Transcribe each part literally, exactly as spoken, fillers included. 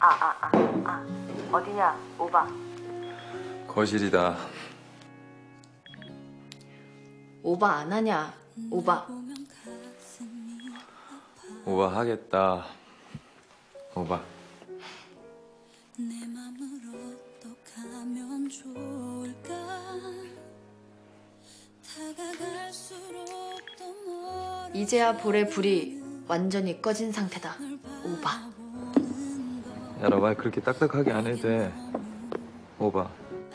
아, 아, 아, 아. 어디냐, 오바. 거실이다. 오바 안 하냐, 오바. 오바 하겠다. 오바. 이제야 볼의 불이 완전히 꺼진 상태다, 오바. 야, 너 말 그렇게 딱딱하게 안 해도 돼. 오바.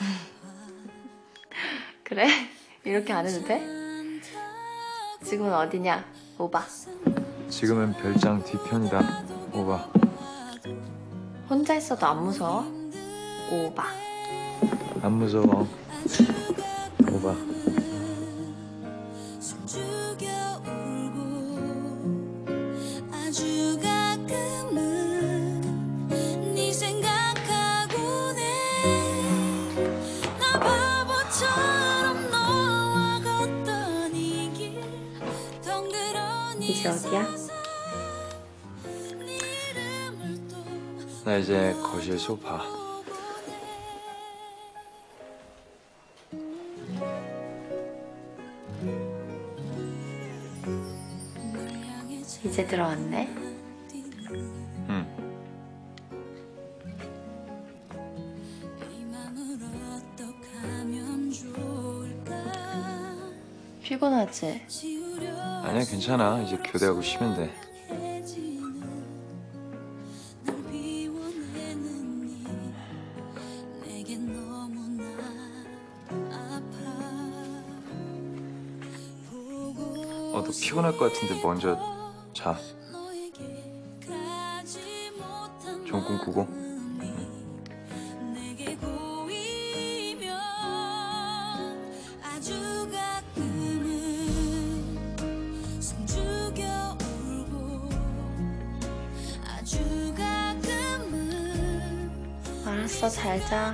그래? 이렇게 안 해도 돼? 지금은 어디냐, 오바. 지금은 별장 뒤편이다. 오바. 혼자 있어도 안 무서워? 오바. 안 무서워. 오바. 이제 어디야? 나 이제 거실 소파. 이제 들어왔네? 응. 피곤하지? 아니야, 괜찮아. 이제 교대하고 쉬면 돼. 어, 너 피곤할 것 같은데 먼저 자. 좋은 꿈 꾸고. 알았어, 잘 자.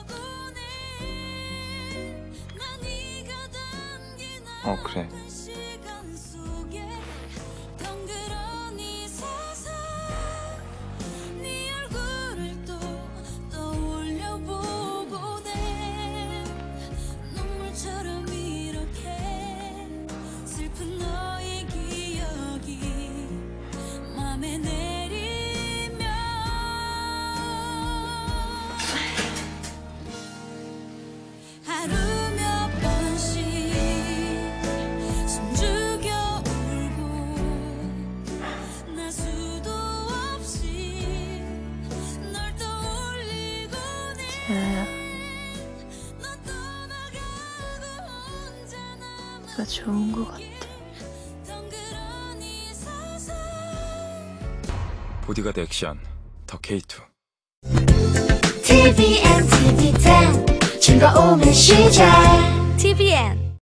어, 그래. 가 좋은 것 같아. 보디가드 액션 더 케이투. 티비엔 티비 텐 즐거움의 시작. 티비엔